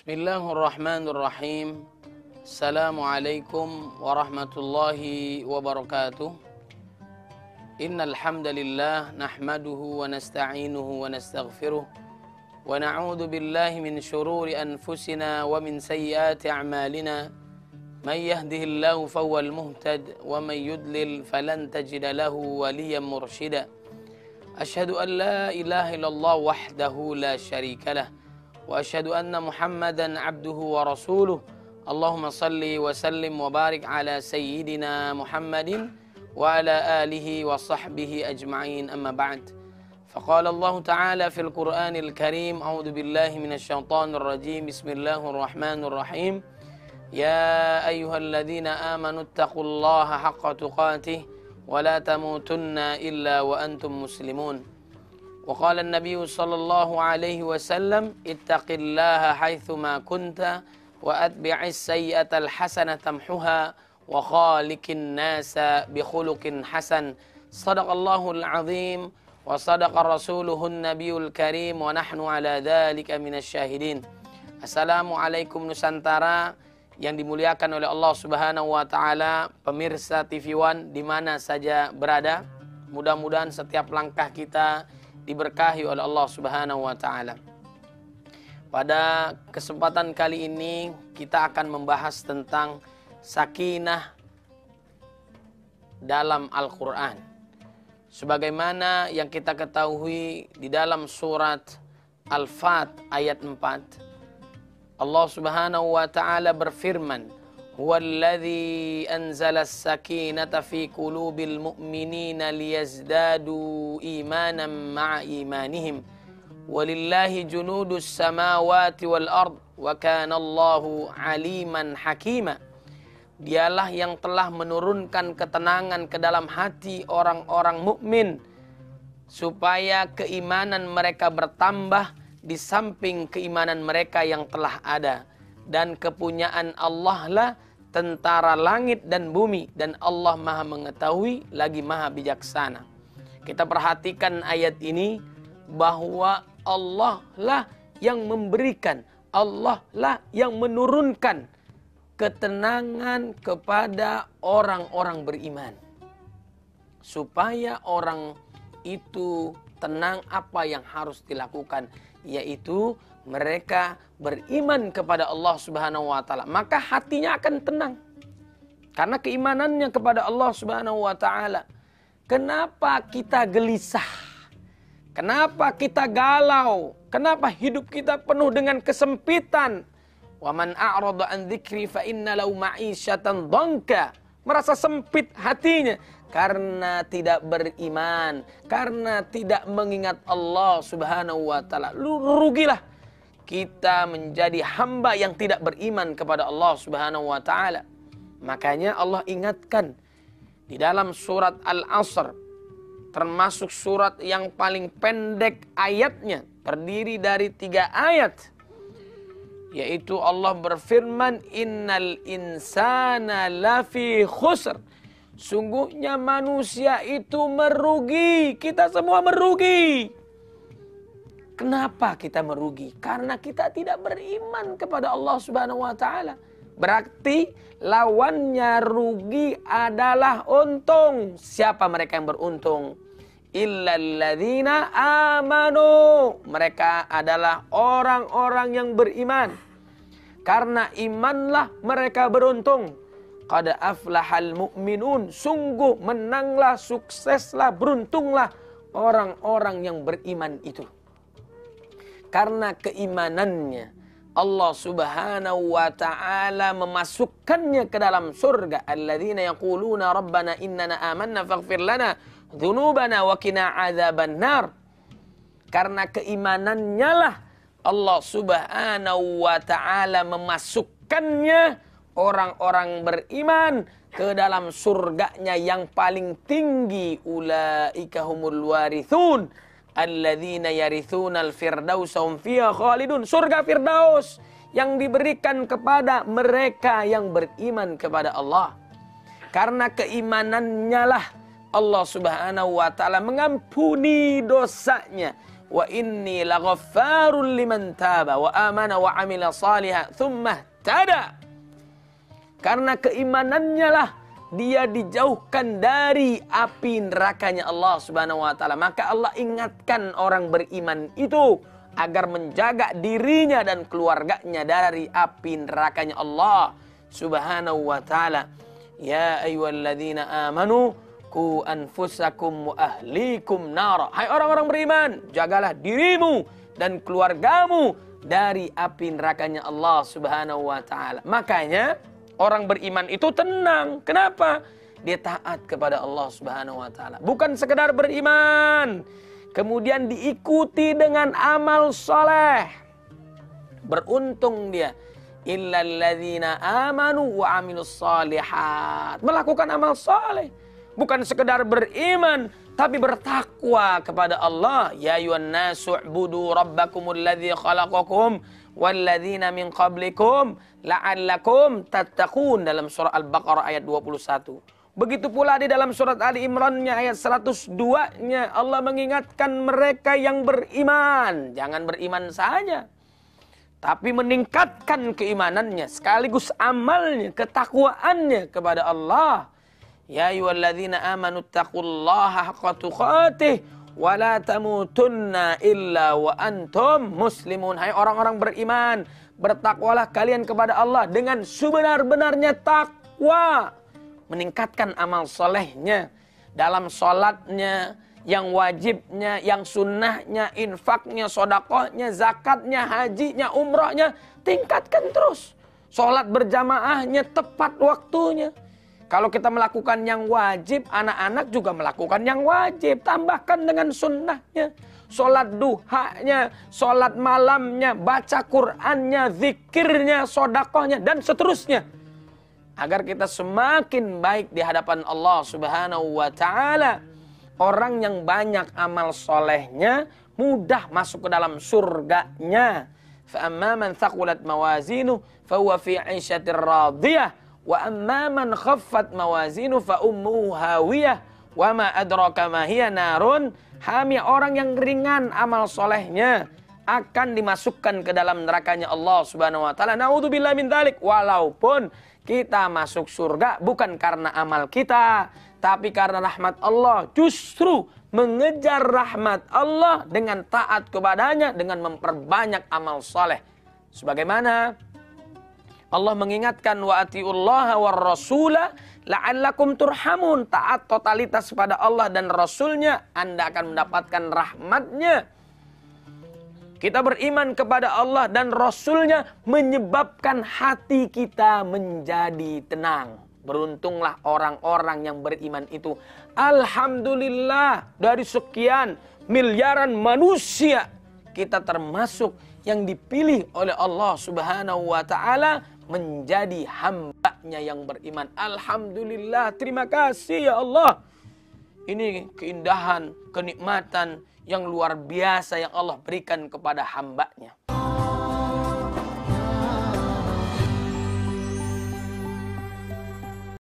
Bismillahirrahmanirrahim. Assalamualaikum warahmatullahi wabarakatuh. Innal hamdalillah nahmaduhu wa nasta'inuhu wa nastaghfiruh wa na'udzu billahi min shururi anfusina wa min sayyiati a'malina. May yahdihillahu fahuwal muhtad wa may yudlil falan tajida lahu waliyan mursyida. Asyhadu an la ilaha illallah wahdahu la syarika lah. Wa asyhadu anna Muhammadan abduhu wa rasuluh. Allahumma salli wa sallim wa barik ala sayyidina Muhammadin wa ala alihi wa sahbihi ajma'in, amma ba'd. Faqala Allah ta'ala fil Qur'anil Karim, a'udzu billahi minasy syaithanir rajim. Bismillahirrahmanirrahim. Ya ayyuhalladzina amanu taqullaha haqqa tuqatih wa la tamutunna illa wa antum muslimun. وقال النبي صلى الله عليه وسلم اتق الله حيثما كنت وأتبع السيئة الحسنة تمحها وخالق الناس بخلق حسن. صدق الله العظيم وصدق رسوله النبي الكريم ونحن على ذلك من الشاهدين. Assalamualaikum Nusantara yang dimuliakan oleh Allah Subhanahu wa taala, pemirsa TV One di mana saja berada. Mudah-mudahan setiap langkah kita diberkahi oleh Allah Subhanahu wa taala. Pada kesempatan kali ini kita akan membahas tentang sakinah dalam Al-Qur'an. Sebagaimana yang kita ketahui di dalam surat Al-Fat ayat 4, Allah Subhanahu wa taala berfirman, "Huwallazi anzalas sakinata fi qulubil mu'minina liyazdadu imanan ma'a imanihim walillahi junudus samawati wal ard wa kana Allahu aliman hakima." Dialah yang telah menurunkan ketenangan ke dalam hati orang-orang mukmin supaya keimanan mereka bertambah di samping keimanan mereka yang telah ada. Dan kepunyaan Allah lah tentara langit dan bumi, dan Allah maha mengetahui lagi maha bijaksana. Kita perhatikan ayat ini bahwa Allah lah yang memberikan, Allah lah yang menurunkan ketenangan kepada orang-orang beriman. Supaya orang itu tenang apa yang harus dilakukan, yaitu mereka beriman kepada Allah Subhanahu wa taala, maka hatinya akan tenang karena keimanannya kepada Allah Subhanahu wa taala. Kenapa kita gelisah? Kenapa kita galau? Kenapa hidup kita penuh dengan kesempitan? Wa man a'rada an dzikri fa inna lahu ma'isyatan dhanka. Merasa sempit hatinya karena tidak beriman, karena tidak mengingat Allah Subhanahu wa taala. Rugilah kita menjadi hamba yang tidak beriman kepada Allah Subhanahu wa taala. Makanya Allah ingatkan di dalam surat Al-Asr, termasuk surat yang paling pendek ayatnya, terdiri dari 3 ayat. Yaitu Allah berfirman, innal insana lafi khusr. Sungguhnya manusia itu merugi. Kita semua merugi. Kenapa kita merugi? Karena kita tidak beriman kepada Allah Subhanahu wa taala. Berarti lawannya rugi adalah untung. Siapa mereka yang beruntung? Illalladzina amanu. Mereka adalah orang-orang yang beriman. Karena imanlah mereka beruntung. Qad aflahal mu'minun. Sungguh menanglah, sukseslah, beruntunglah orang-orang yang beriman itu. Karena keimanannya Allah Subhanahu wa taala memasukkannya ke dalam surga. Alladzina yaquluna rabbana innana amanna faghfir lana dzunubana wa qina adzabannar. Karena keimanannya lah Allah Subhanahu wa taala memasukkannya orang-orang beriman ke dalam surganya yang paling tinggi. Ulaika humul warithun alladzina yarithunal firdausa hum fiha khalidun. Surga Firdaus yang diberikan kepada mereka yang beriman kepada Allah. Karena keimanannya lah Allah Subhanahu wa taala mengampuni dosanya. wa inni laghaffarul liman taba wa amana wa amila salihah tsumma ihtada. Karena keimanannya lah dia dijauhkan dari api nerakanya Allah Subhanahu wa taala. Maka Allah ingatkan orang beriman itu agar menjaga dirinya dan keluarganya dari api nerakanya Allah Subhanahu wa taala. Ya ayyuhalladzina amanu qu anfusakum wa ahlikum nara. Hai orang-orang beriman, jagalah dirimu dan keluargamu dari api nerakanya Allah Subhanahu wa taala. Makanya orang beriman itu tenang. Kenapa? Dia taat kepada Allah Subhanahu wa taala. Bukan sekedar beriman, kemudian diikuti dengan amal soleh. Beruntung dia. Illalladzina amanu wa amilus solihat. Melakukan amal soleh. Bukan sekedar beriman, tapi bertakwa kepada Allah. Ya ayyuhan nasu u'budu rabbakumul ladzi khalaqakum walladzina min qablikum la'allakum tattaqun, dalam surah Al-Baqarah ayat 21. Begitu pula di dalam surat Ali Imran-nya ayat 102-nya Allah mengingatkan mereka yang beriman. Jangan beriman saja, tapi meningkatkan keimanannya sekaligus amalnya, ketakwaannya kepada Allah. Ya ayyuhalladzina amanu taqullaha haqqa tuqatih wa la tamutunna illa wa antum muslimun. Hai orang-orang beriman, bertakwalah kalian kepada Allah dengan sebenar-benarnya takwa. Meningkatkan amal solehnya dalam sholatnya, yang wajibnya, yang sunnahnya, infaknya, sodakohnya, zakatnya, hajinya, umrohnya. Tingkatkan terus. Sholat berjamaahnya tepat waktunya. Kalau kita melakukan yang wajib, anak-anak juga melakukan yang wajib. Tambahkan dengan sunnahnya. Sholat duhanya, sholat malamnya, baca Qur'annya, zikirnya, sodakohnya, dan seterusnya. Agar kita semakin baik di hadapan Allah Subhanahu wa ta'ala. Orang yang banyak amal solehnya mudah masuk ke dalam surganya. Fa'amma man thaqulat mawazinu fahuwa fi 'ishatir radiyah. Wa amma man khaffat mawazinu fa ummuhu hawiyah wa ma adraka ma hiya narun hamiyah. Orang yang ringan amal solehnya akan dimasukkan ke dalam nerakanya Allah Subhanahu wa taala. Naudzubillah min dzalik. Walaupun kita masuk surga bukan karena amal kita, tapi karena rahmat Allah. Justru mengejar rahmat Allah dengan taat kepadanya, dengan memperbanyak amal soleh. Sebagaimana Allah mengingatkan wa atiullaha war rasula la'allakum turhamun. Taat totalitas kepada Allah dan Rasulnya, Anda akan mendapatkan rahmatnya. Kita beriman kepada Allah dan Rasulnya menyebabkan hati kita menjadi tenang. Beruntunglah orang-orang yang beriman itu. Alhamdulillah, dari sekian miliaran manusia, kita termasuk yang dipilih oleh Allah Subhanahu wa ta'ala menjadi hambanya yang beriman. Alhamdulillah, terima kasih ya Allah. Ini keindahan, kenikmatan yang luar biasa yang Allah berikan kepada hambanya.